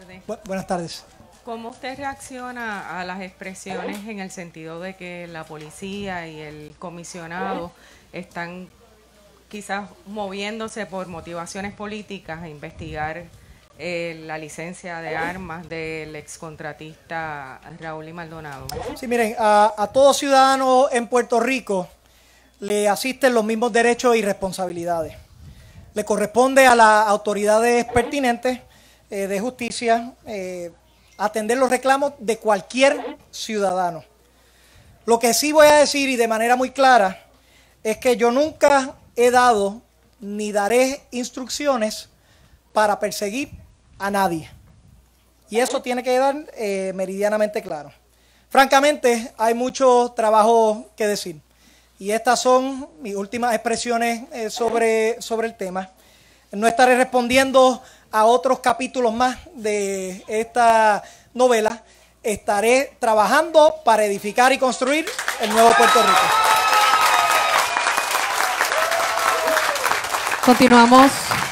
tardes. Buenas tardes. ¿Cómo usted reacciona a las expresiones en el sentido de que la policía y el comisionado están quizás moviéndose por motivaciones políticas a investigar la licencia de armas del excontratista Raúl y Maldonado? Sí, miren, a todo ciudadano en Puerto Rico le asisten los mismos derechos y responsabilidades. Le corresponde a las autoridades pertinentes de justicia atender los reclamos de cualquier ciudadano. Lo que sí voy a decir, y de manera muy clara, es que yo nunca he dado ni daré instrucciones para perseguir a nadie. Y eso tiene que quedar meridianamente claro. Francamente, hay mucho trabajo que decir. Y estas son mis últimas expresiones sobre el tema. No estaré respondiendo a otros capítulos más de esta novela. Estaré trabajando para edificar y construir el nuevo Puerto Rico. Continuamos.